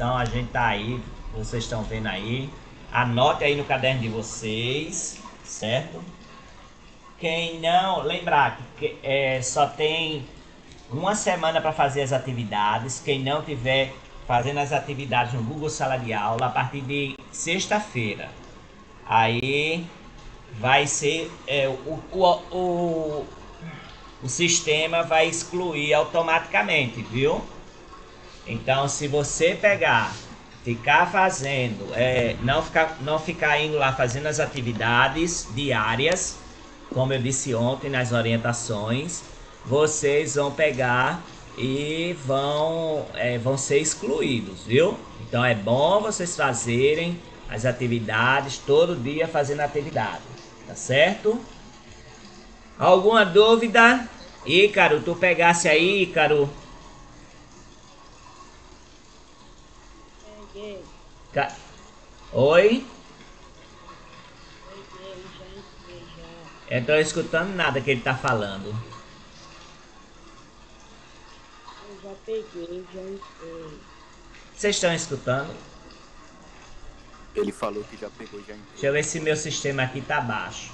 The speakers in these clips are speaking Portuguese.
Então a gente tá aí, vocês estão vendo aí. Anote aí no caderno de vocês, certo? Quem não lembrar que só tem uma semana para fazer as atividades. Quem não tiver fazendo as atividades no Google Sala de Aula a partir de sexta-feira, aí vai ser o sistema vai excluir automaticamente, viu? Então, se você pegar, ficar fazendo, não ficar indo lá fazendo as atividades diárias, como eu disse ontem nas orientações, vocês vão pegar e vão ser excluídos, viu? Então é bom vocês fazerem as atividades todo dia fazendo atividade, tá certo? Alguma dúvida? Ícaro, tu pegasse aí, Ícaro? Peguei, Ca- Oi? peguei, já entrei já. Eu tô escutando nada que ele tá falando. Eu já peguei, já entrei. Vocês estão escutando? Ele falou que já pegou e já Deixa entrou. eu ver se meu sistema aqui tá baixo.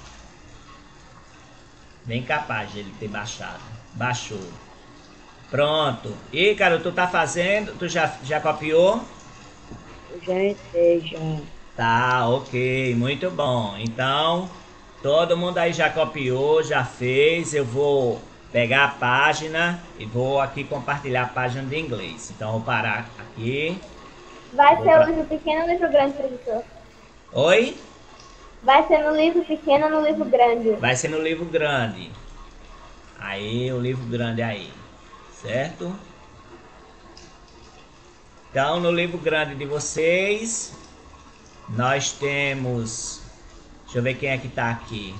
Bem capaz de ele ter baixado. Baixou. Pronto. Ícaro, tu tá fazendo? Tu já copiou? Eu já entrei já. Tá, ok. Muito bom. Então, todo mundo aí já copiou, já fez. Eu vou pegar a página e vou aqui compartilhar a página de inglês. Então, vou parar aqui. Vai Vou ser pra- o livro pequeno ou livro grande, professor? Oi? Vai ser no livro pequeno ou no livro grande? Vai ser no livro grande. Aí, o livro grande aí. Certo? Então, no livro grande de vocês, nós temos... Deixa eu ver quem é que tá aqui.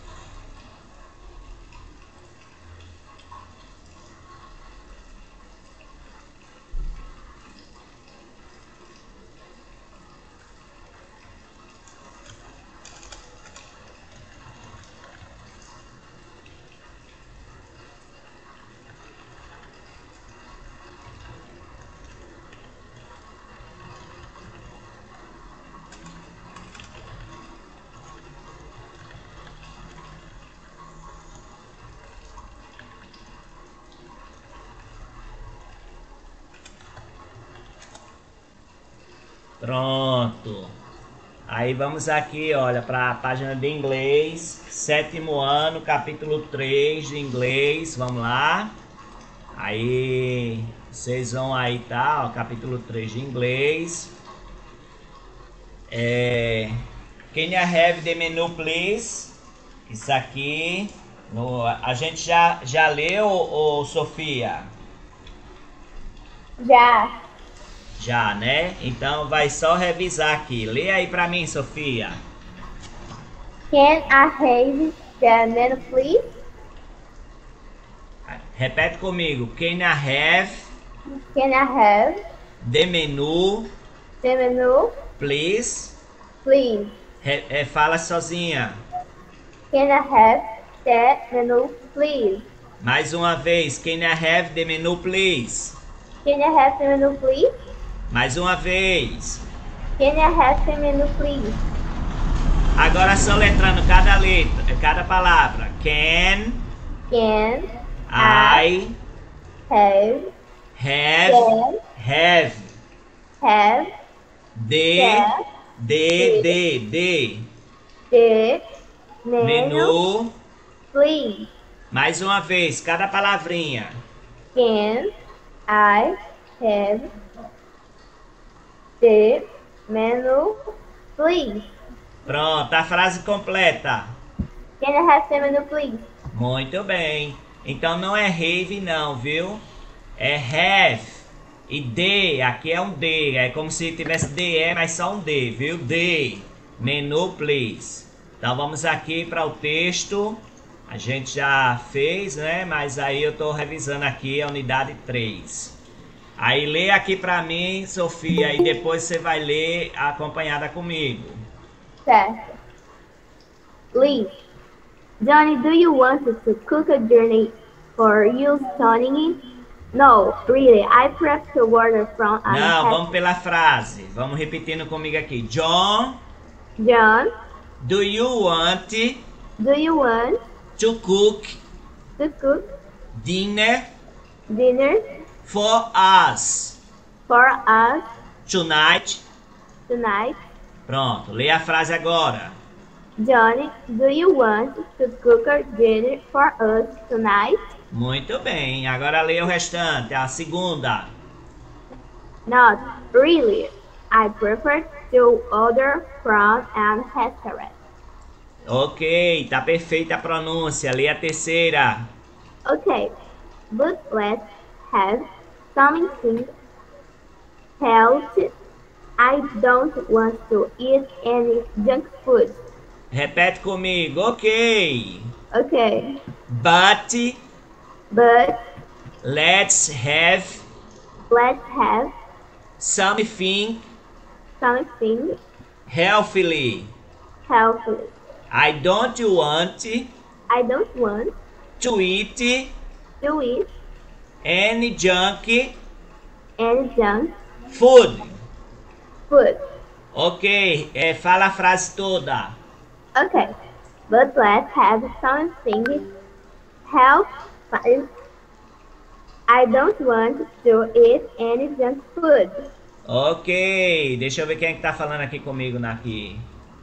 Pronto. Aí vamos aqui, olha, para a página de inglês, sétimo ano, capítulo 3 de inglês, vamos lá. Aí vocês vão aí, tá? Ó, capítulo 3 de inglês. Can I have the menu, please? Isso aqui. A gente já leu, Sofia? Já. Já, né? Então vai só revisar aqui. Lê aí pra mim, Sofia. Can I have the menu, please? Repete comigo. Can I have Can I have the menu, the menu, please? please? Fala sozinha. Can I have the menu, please? Mais uma vez. Can I have the menu, please? Can I have the menu, please? Mais uma vez. Can I have the menu, please? Agora soletrando cada letra, cada palavra. Can Can I have have have the the menu, menu. please? Mais uma vez, cada palavrinha. Can I have the menu, please? Pronto, a frase completa. Can I have the menu, please? Muito bem. Então não é have não, viu? É have. E D, aqui é um D. É como se tivesse DE, mas só um D, viu? D. Menu, please. Então vamos aqui para o texto. A gente já fez, né? Mas aí eu tô revisando aqui a unidade 3. Aí lê aqui para mim, Sofia, e depois você vai ler acompanhada comigo. Certo. Lee. Johnny, do you want us to cook a journey for you studying? No, really, I prefer to order from an Não, hat. vamos pela frase. Vamos repetindo comigo aqui. John, John, do you want do you want to cook to cook dinner dinner for us for us tonight? tonight? Pronto, lê a frase agora. Johnny, do you want to cook dinner for us tonight? Muito bem, agora lê o restante, a segunda. Not really. I prefer to order from an restaurant. Ok, tá perfeita a pronúncia. Lê a terceira. Okay, but let's have something healthy. I don't want to eat any junk food. Repete comigo. Ok. Okay, But but let's have let's have something something healthily. healthy. I don't want I don't want to eat to eat any junk any junk food. food. Ok, fala a frase toda. Okay, but let's have something healthy. I don't want to eat any junk food. Ok, deixa eu ver quem é que tá falando aqui comigo aqui.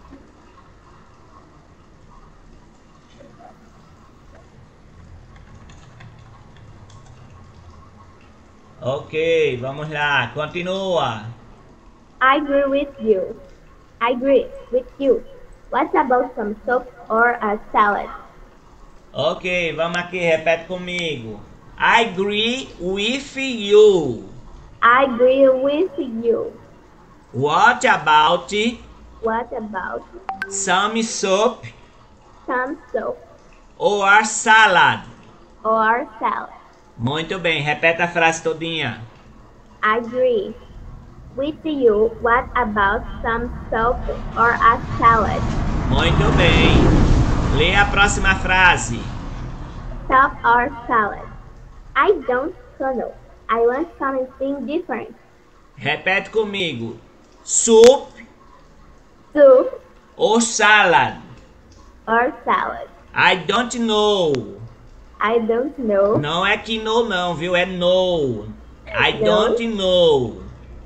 Ok, vamos lá, continua. I agree with you. I agree with you. What about some soup or a salad? Ok, vamos aqui, repete comigo. I agree with you. I agree with you. What about What about some soup some soup or salad? or salad? Muito bem, repete a frase todinha. I agree with you. What about some soup or a salad? Muito bem. Lê a próxima frase. Soup or salad? I don't know. I want something different. Repete comigo. Soup Soup ou salad? or salad? I don't know. I don't know. Não é que no não, viu? É no. I No. don't know.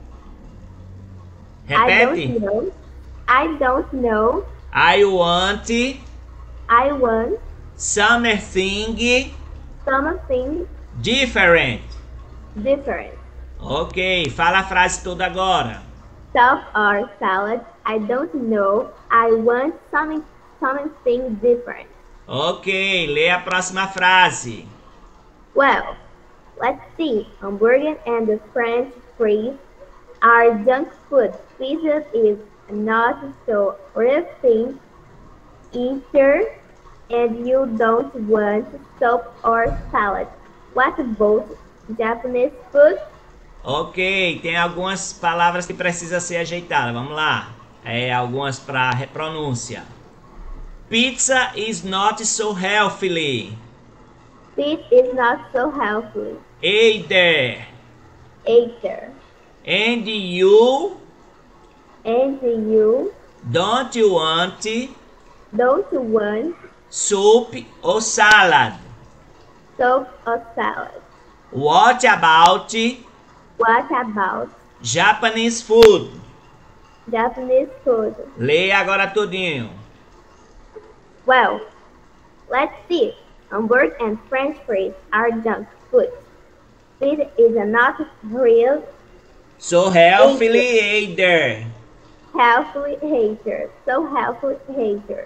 I Repete. don't know. I don't know. I want I want something something different. different. Ok, fala a frase toda agora. Soup or salad? I don't know. I want something different. Ok, lê a próxima frase. Well, let's see. Hamburger and the French fries are junk food. Pizza is not so risky either, and you don't want soup or salad. What about Japanese food? Ok, tem algumas palavras que precisam ser ajeitadas. Vamos lá. Algumas para pronúncia. Pizza is not so healthy. Pizza is not so healthy Either. either, And you and you don't want don't want soup or salad. soup or salad. What about What about Japanese food? Japanese food? Leia agora tudinho. Well, let's see. Hamburger and French fries are junk food. Pizza is not real So healthy either. healthy hater. So healthy hater.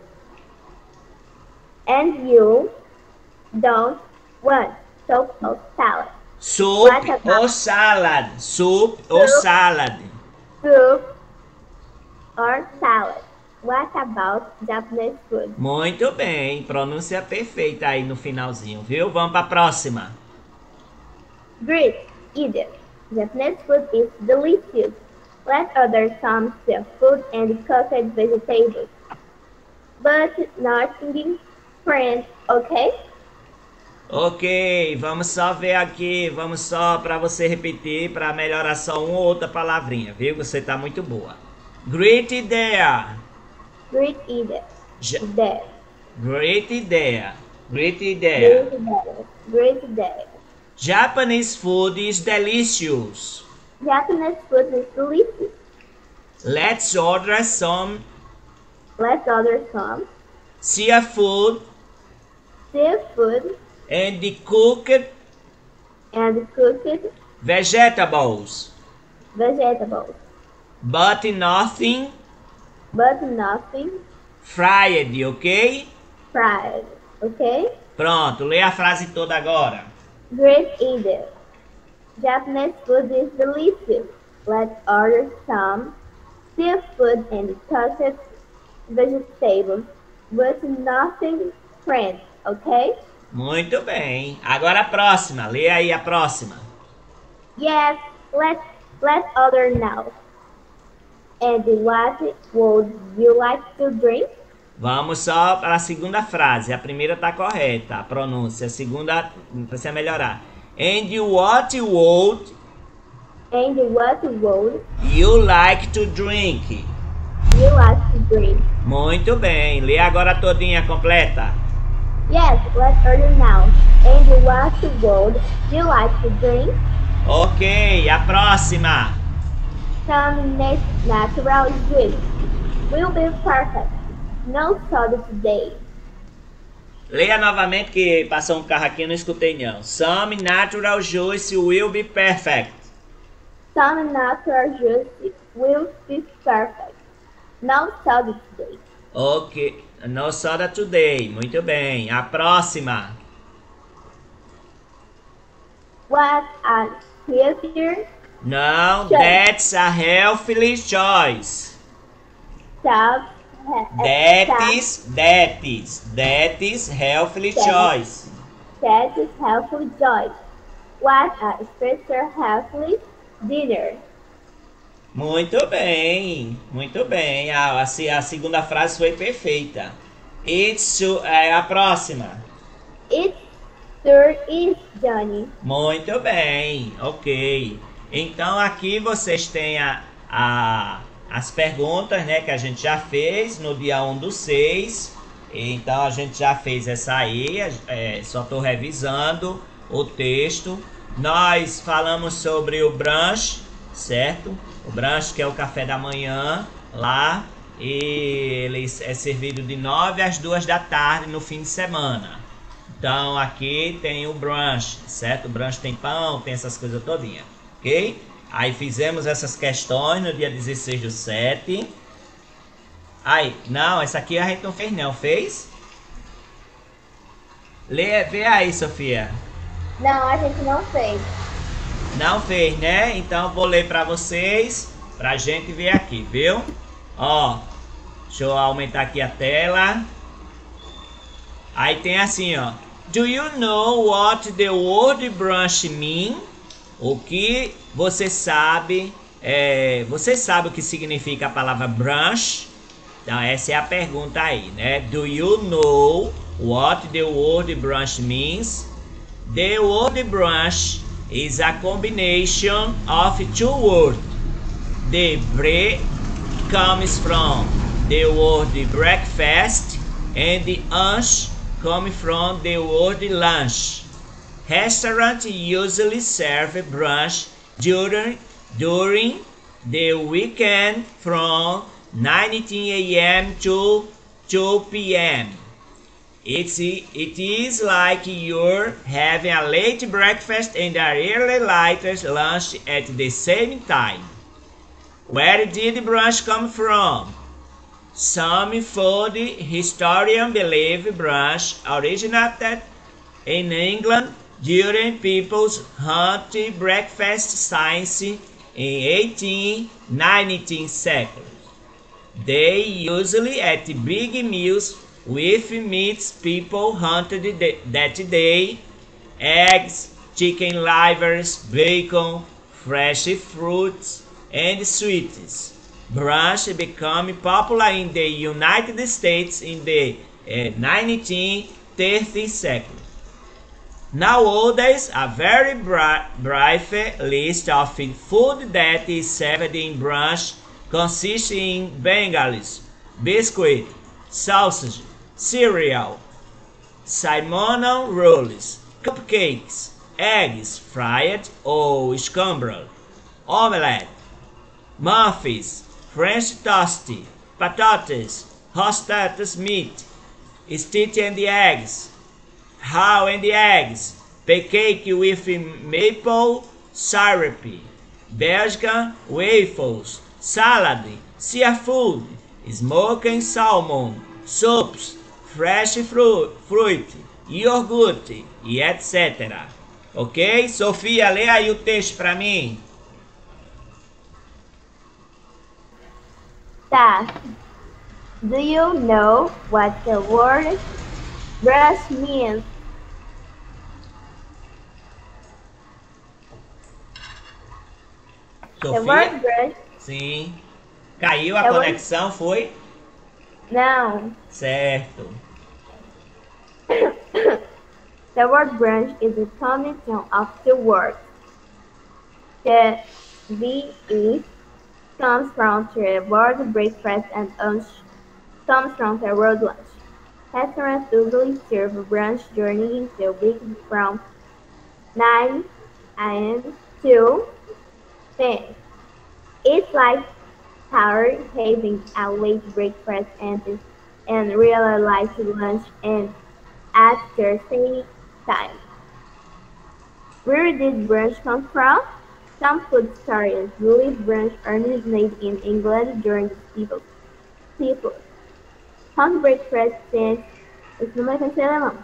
And you don't want soup or salad. Soup What about- ou salad. Soup ou Soup. salad. Soup or salad. What about Japanese food? Muito bem, pronúncia perfeita aí no finalzinho, viu? Vamos para a próxima. Great, either. Japanese food is delicious. Let's order some seafood and cooked vegetables. But nothing French, okay? Ok, vamos só ver aqui, vamos só para você repetir, para melhorar só uma ou outra palavrinha, viu? Você tá muito boa. Great idea. Great idea. Ja- There. Great idea. Great idea. Great idea. Great idea. Japanese food is delicious. Japanese food is delicious. Let's order some Let's order some seafood seafood and cooked and cooked vegetables, vegetables, but nothing but nothing fried, ok? fried. Okay? Pronto, lê a frase toda agora. Great idea. Japanese food is delicious. Let's order some seafood and cooked vegetables, but nothing fried. Okay? Muito bem. Agora a próxima, lê aí a próxima. Yes, let's order now. And what would you like to drink? Vamos só para a segunda frase. A primeira tá correta, a pronúncia. A segunda precisa melhorar. And what would And what would you like to drink? you like to drink? Muito bem. Lê agora todinha completa. Yes, let's order now. And what would you like to drink? Ok, a próxima. Some natural juice will be perfect. No soda today. Leia novamente que passou um carro aqui e eu não escutei não. Some natural juice will be perfect. Some natural juice will be perfect. No soda today. Ok, no soda today. Muito bem. A próxima. What a healthier Não, Choice. that's a healthy choice. self That is healthy choice. that is healthy choice. What a special healthy dinner. Muito bem, muito bem. A segunda frase foi perfeita. É a próxima. It sure is, Johnny. Muito bem, ok. Então aqui vocês têm as perguntas, né, que a gente já fez no dia 1/6. Então a gente já fez essa aí, só estou revisando o texto. Nós falamos sobre o brunch, certo? O brunch que é o café da manhã lá. E ele é servido de 9 às 2 da tarde no fim de semana. Então aqui tem o brunch, certo? O brunch tem pão, tem essas coisas todinha, ok? Aí fizemos essas questões no dia 16/7. Aí, não, essa aqui a gente não fez não, fez? Vê aí, Sofia. Não, a gente não fez. Não fez, né? Então vou ler pra vocês, pra gente ver aqui, viu? Ó, deixa eu aumentar aqui a tela. Aí tem assim, ó. Do you know what the word brunch mean? O que você sabe? Você sabe o que significa a palavra brunch? Então essa é a pergunta aí, né? Do you know what the word brunch means? The word brunch is a combination of two words. The bre comes from the word breakfast and the lunch comes from the word lunch. Restaurants usually serve brunch during the weekend from 19 a.m. to 2 p.m. It is like you're having a late breakfast and an early light lunch at the same time. Where did brunch come from? Some food historians believe brunch originated in England during people's hunt breakfast science in 18th, 19th centuries. They usually ate big meals with meats people hunted that day: eggs, chicken livers, bacon, fresh fruits, and sweets. Brunch became popular in the United States in the 19th, 30th century. Nowadays, a very brief list of food that is served in brunch consists in Bengalis, biscuit, sausage, cereal, cinnamon rolls, cupcakes, eggs fried or scrambled, omelette, muffins, French toast, potatoes, roasted meat, stitch and eggs, how and eggs, pancake with maple syrup, Belgian waffles, salad, seafood, smoked salmon, soups, fresh fruit, iogurte e etc. Ok? Sofia, lê aí o texto para mim. Tá. Do you know what the word brush means? The Sofia? word brush? Sim. Caiu a The conexão, foi? No. Certo. The word brunch is a combination of two words. The BE comes from the word breakfast and lunch comes from the word lunch. Restaurants usually serve brunch during the week from 9 a.m. to 10. It's like power having a late breakfast and really light lunch and at the same time. Where did brunch come from? Some food historians believe brunch originated in England during the people. Home breakfast since esse não vai ser alemão.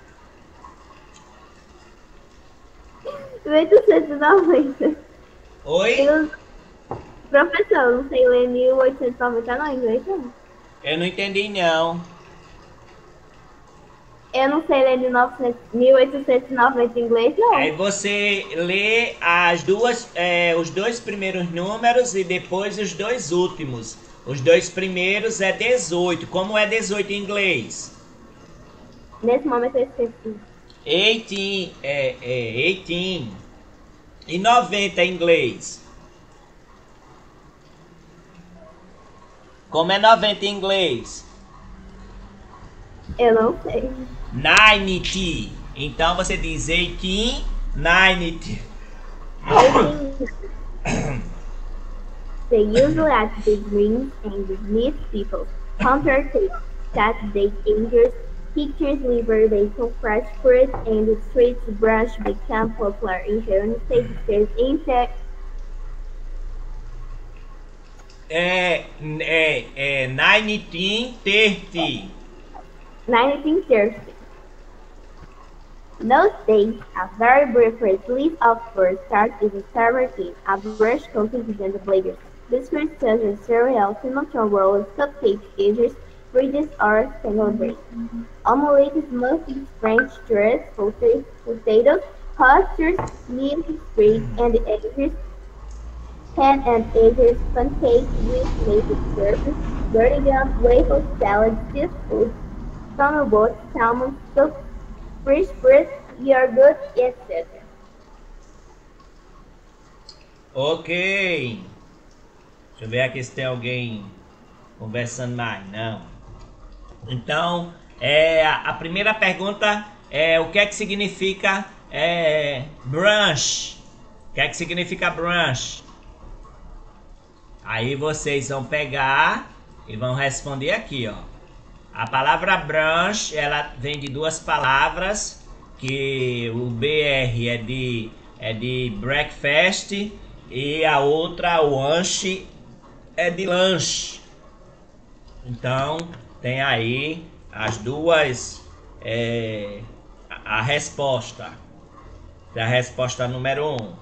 1890. Oi? Professor, não sei ler 1890 não, em inglês não. Eu não entendi não. Eu não sei ler de 1890 em inglês não. Aí você lê os dois primeiros números e depois os dois últimos. Os dois primeiros é 18. Como é 18 em inglês? Nesse momento eu esqueci. 18 18. E 90 em inglês? Como é 90 em inglês? Eu não sei. 90. Então você diz 18, 90. They usually act the greens and meet people. Counter that they dangerous pictures liver bacon, fresh fruit, and the street brunch become popular in the United States. In fact, 1930. 1930. Those days, a very brief list of food starts with served in a brush cookies and blazers. Biscuits such as cereal, cinnamon rolls, cupcakes, edges, fridges, or single bread. Omelettes, muffins, French toast, potatoes, oysters, meat, bread, and eggs, ham and eggs, pancakes with maple syrup, burger, waffles, salad, seafood, boat, salmon, soup, fresh fruit, yogurt, etc. Ok. Deixa eu ver aqui se tem alguém conversando mais. Não. Então, a primeira pergunta é o que é que significa brunch? O que é que significa brunch? Aí vocês vão pegar e vão responder aqui, ó. A palavra brunch, ela vem de duas palavras, que o BR é de breakfast e a outra, o lunch, é de lanche. Então, tem aí as duas, a resposta. É a resposta número 1.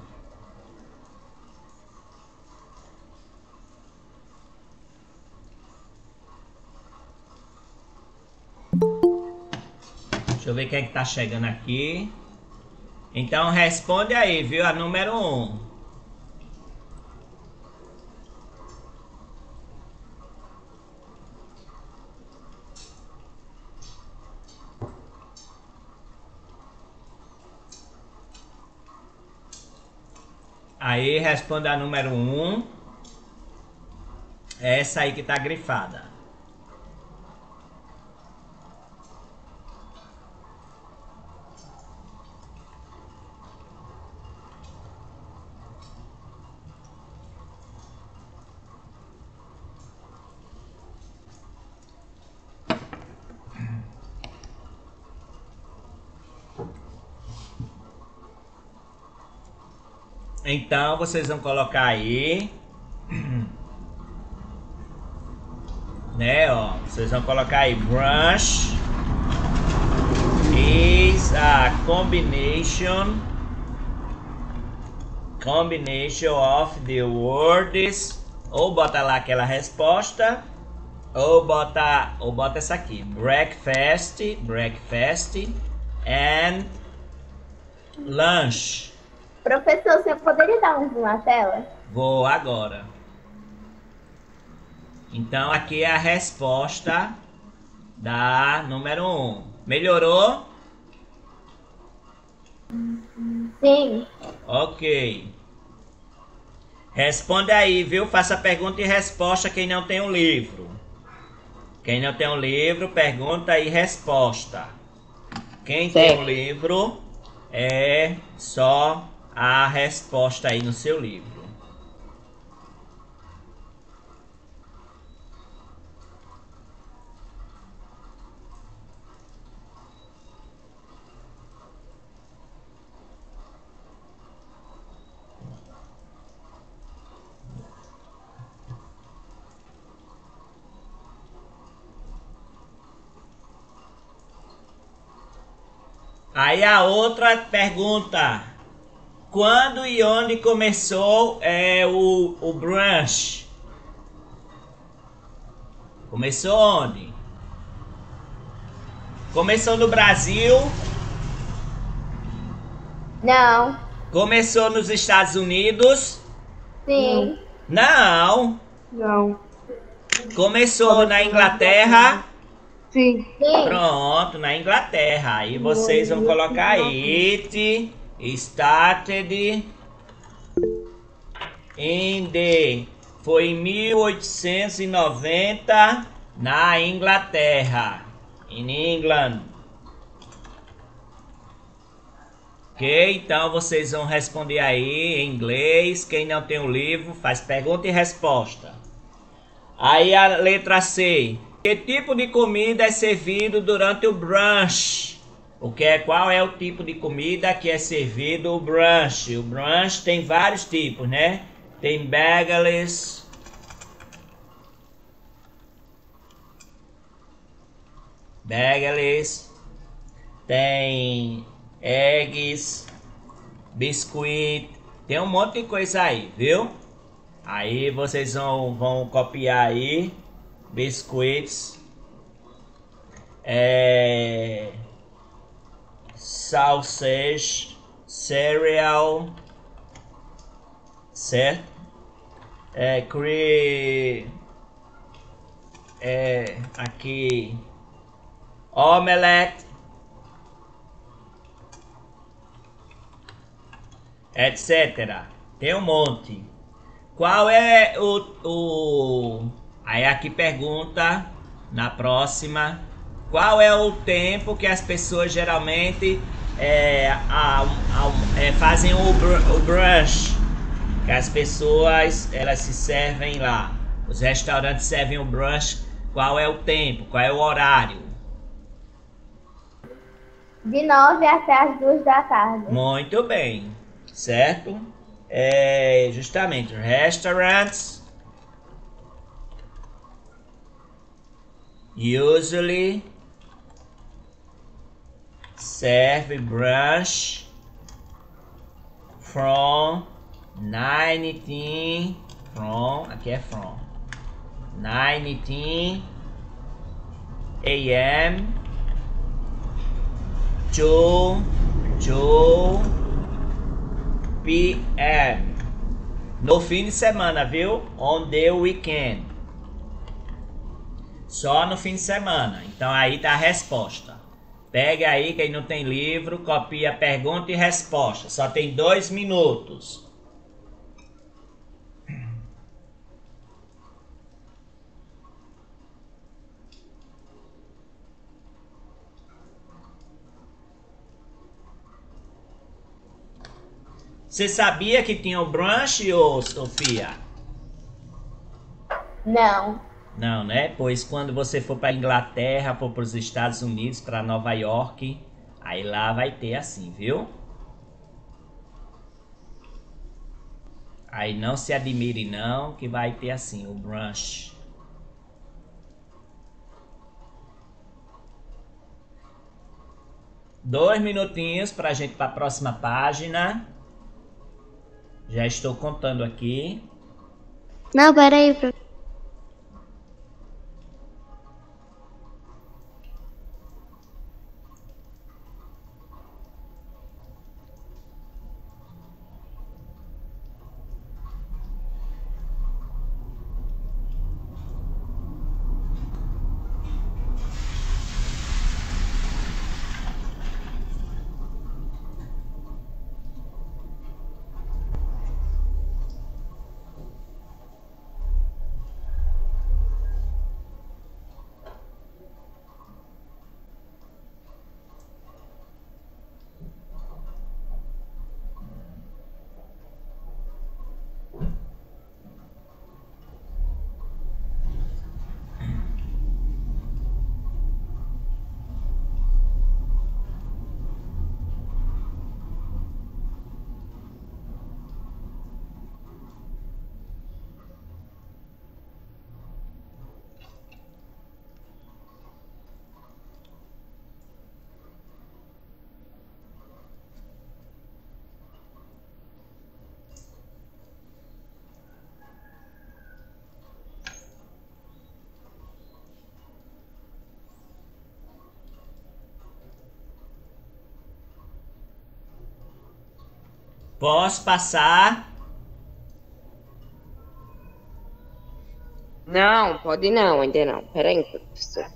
Deixa eu ver quem é que tá chegando aqui. Então responde aí, viu? A número 1. Aí responda a número 1. É essa aí que tá grifada. Então vocês vão colocar aí, né, ó, vocês vão colocar aí brunch is a combination of the words, ou bota lá aquela resposta, ou bota essa aqui, breakfast and lunch. Professor, você poderia dar um zoom na tela? Vou agora. Então aqui é a resposta da número 1. Melhorou? Sim. Ok. Responde aí, viu? Faça pergunta e resposta quem não tem um livro. Quem não tem um livro, pergunta e resposta. Quem tem um livro, é só a resposta aí no seu livro. Aí a outra pergunta: quando e onde começou o brunch? Começou onde? Começou no Brasil? Não. Começou nos Estados Unidos? Sim. Não. Não. Começou na Inglaterra? Sim. Sim. Pronto, na Inglaterra. Aí vocês vão colocar it started in the... Foi em 1890 na Inglaterra. In England. Ok, então vocês vão responder aí em inglês. Quem não tem o livro, faz pergunta e resposta. Aí a letra C. Que tipo de comida é servido durante o brunch? Qual é o tipo de comida que é servido o brunch? O brunch tem vários tipos, né? Tem bagels, tem eggs, biscuit, tem um monte de coisa aí, viu? Aí vocês vão copiar aí, biscuits, sausage, cereal, certo? Aqui, omelette, etc. Tem um monte. Qual é Aí aqui pergunta, na próxima, qual é o tempo que as pessoas geralmente fazem o brunch? Que as pessoas, elas se servem lá. Os restaurantes servem o brunch. Qual é o tempo? Qual é o horário? De 9 até as 2 da tarde. Muito bem, certo? Justamente, restaurants usually serve brunch from 19 a.m. to 2 p.m. no fim de semana, viu? On the weekend. Só no fim de semana. Então aí tá a resposta. Pega aí, quem não tem livro, copia pergunta e resposta. Só tem 2 minutos. Você sabia que tinha o brunch, ô Sofia? Não. Não, né? Pois quando você for para Inglaterra, for para os Estados Unidos, para Nova York, aí lá vai ter assim, viu? Aí não se admire não, que vai ter assim, o brunch. Dois minutinhos para a gente para a próxima página. Já estou contando aqui. Não, peraí, professor. Posso passar? Não, pode não, ainda não. Peraí, professor.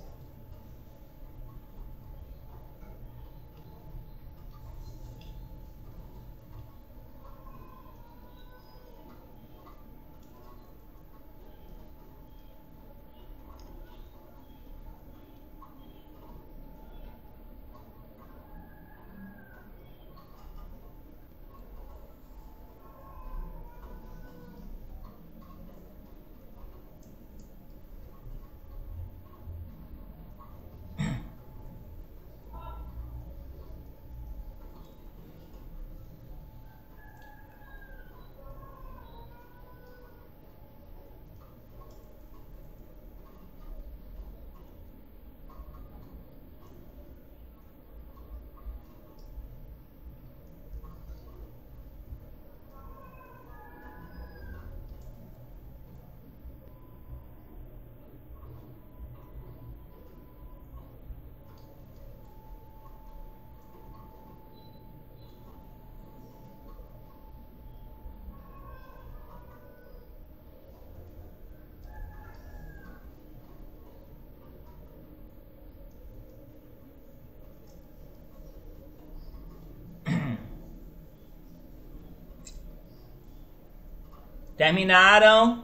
Terminaram?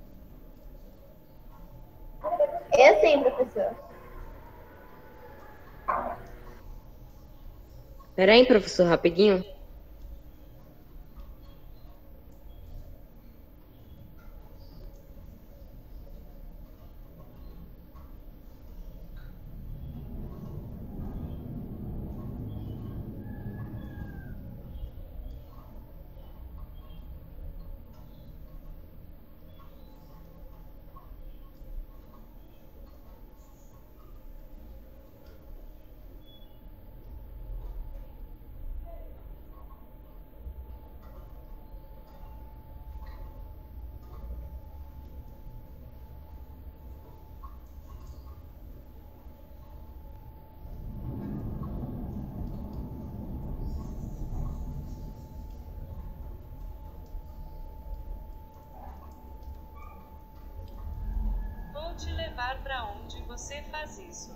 Eu sim, professor. Peraí, professor, rapidinho. Vou te levar para onde você faz isso.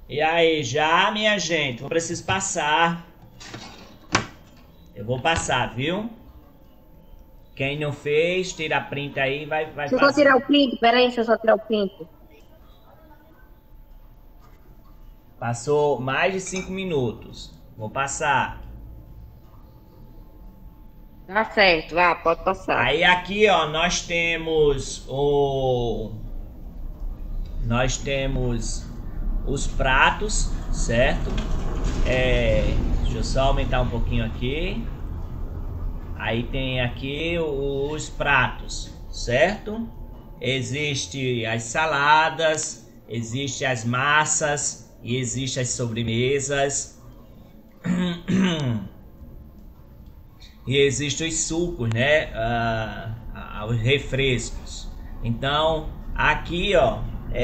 E aí, já, minha gente, eu preciso passar. Eu vou passar, viu? Quem não fez, tira a print aí, vai Deixa eu passar. só tirar o print, peraí, deixa eu só tirar o print. Passou mais de 5 minutos. Vou passar. Tá certo, vá, pode passar. Aí aqui, ó, nós temos os pratos, certo? Deixa eu só aumentar um pouquinho aqui. Aí tem aqui os pratos, certo? Existe as saladas, existe as massas e existe as sobremesas. E existem os sucos, né? Os refrescos. Então, aqui, ó,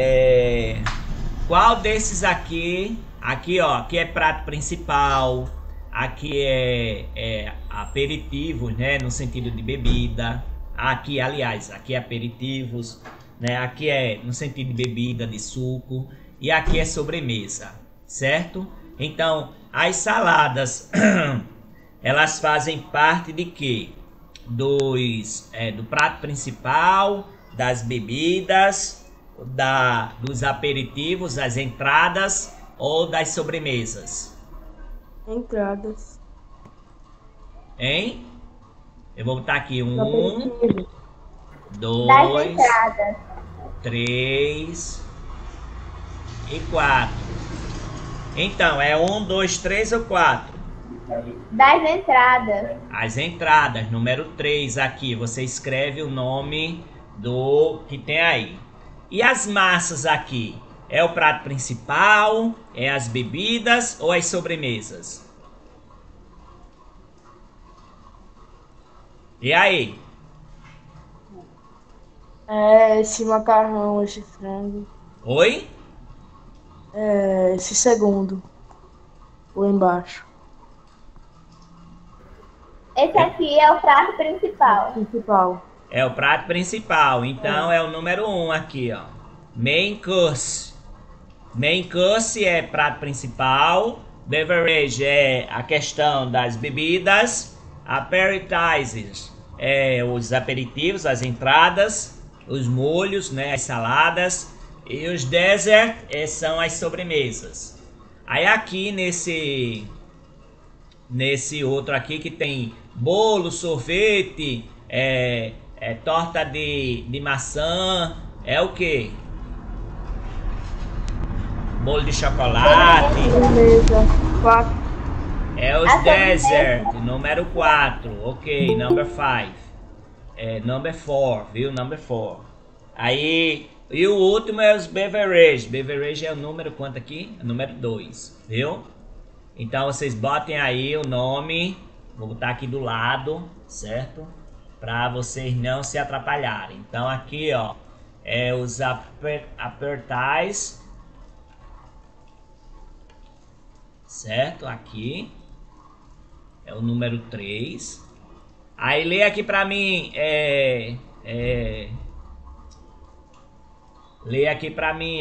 qual desses aqui? Aqui, ó, aqui é prato principal. Aqui é aperitivos, né? No sentido de bebida. Aqui, aliás, aqui é aperitivos, né? Aqui é no sentido de bebida, de suco. E aqui é sobremesa, certo? Então, as saladas, elas fazem parte de quê? Do prato principal, das bebidas, dos aperitivos, das entradas ou das sobremesas? Entradas. Hein? Eu vou botar aqui 1, Aperitivo. 2, entradas. 3 e 4. Então, é 1, 2, 3 ou 4? Das entradas. As entradas, número 3 aqui, você escreve o nome do que tem aí. E as massas aqui? É o prato principal, é as bebidas ou as sobremesas? E aí? Esse macarrão, esse frango. Oi? Esse segundo. O embaixo. Esse aqui é o prato principal. Principal. É o prato principal, então é o número 1 aqui, ó. Main course. Main course é prato principal. Beverage é a questão das bebidas. Appetizers é os aperitivos, as entradas. Os molhos, né, as saladas. E os dessert são as sobremesas. Aí aqui nesse outro aqui que tem bolo, sorvete, torta de maçã, é o que? Bolo de chocolate. Sobremesa. 4. É os dessert, número 4. Ok, number 5. Number 4, viu? Number 4. Aí, e o último é os beverage. Beverage é o número quanto aqui? É o número 2, viu? Então vocês botem aí o nome. Vou botar aqui do lado, certo? Para vocês não se atrapalharem. Então aqui, ó, é os appetites, certo? Aqui é o número 3. Aí lê aqui pra mim, lê aqui pra mim,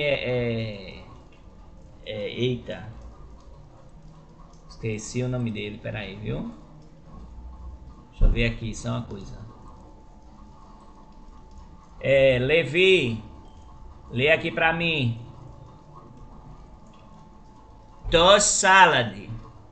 eita, esqueci o nome dele, peraí, viu? Deixa eu ver aqui, só uma coisa. Levi, lê aqui pra mim. Toast salad.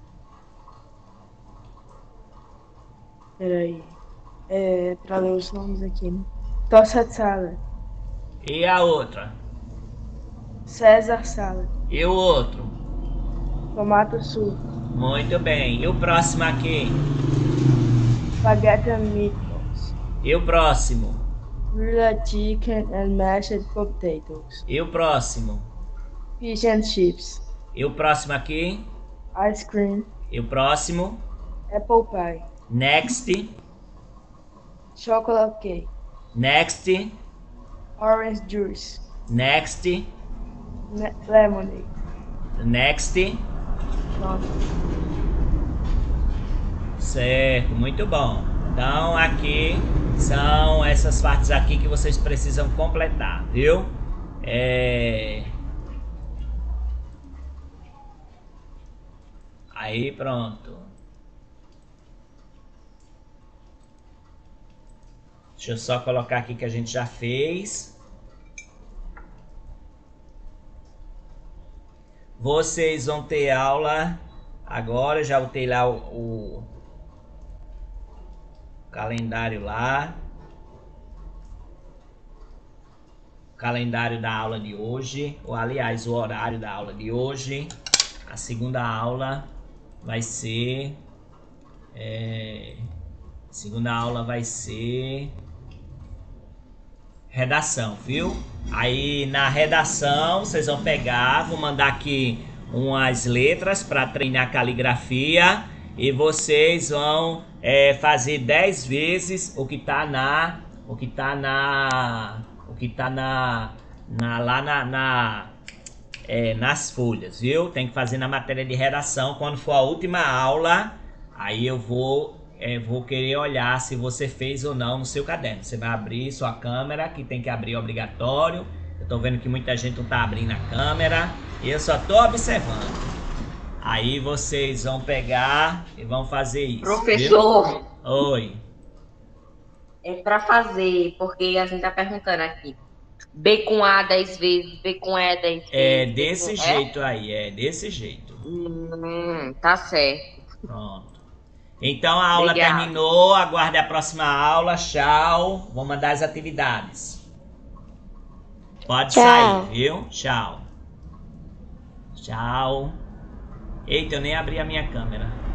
Peraí. Pra ler os nomes aqui, né? Tossed salad. E a outra? Caesar salad. E o outro? Tomato soup. Muito bem. E o próximo aqui? Spaghetti and meatballs. E o próximo? Grilled chicken and mashed potatoes. E o próximo? Fish and chips. E o próximo aqui? Ice cream. E o próximo? Apple pie. Next. Chocolate cake. Next. Orange juice. Next. Lemonade. Next. Pronto. Certo, muito bom. Então aqui são essas partes aqui que vocês precisam completar, viu? Aí pronto. Deixa eu só colocar aqui que a gente já fez. Vocês vão ter aula agora, já botei lá o calendário lá. O calendário da aula de hoje, ou aliás, o horário da aula de hoje. A segunda aula vai ser... segunda aula vai ser... redação, viu? Aí na redação vocês vão pegar, vou mandar aqui umas letras para treinar caligrafia e vocês vão fazer 10 vezes o que tá nas folhas, viu? Tem que fazer na matéria de redação. Quando for a última aula, aí eu vou querer olhar se você fez ou não no seu caderno. Você vai abrir sua câmera, que tem que abrir obrigatório. Eu tô vendo que muita gente não tá abrindo a câmera e eu só tô observando. Aí vocês vão pegar e vão fazer isso. Professor, viu? Oi. é para fazer, porque a gente tá perguntando aqui. B com A 10 vezes, B com E 10 vezes. É desse jeito aí, é desse jeito. Tá certo. Pronto. Então a aula Obrigada. terminou, aguarde a próxima aula, tchau. Vou mandar as atividades. Pode Tchau. sair, viu? Tchau. Tchau. Eita, eu nem abri a minha câmera.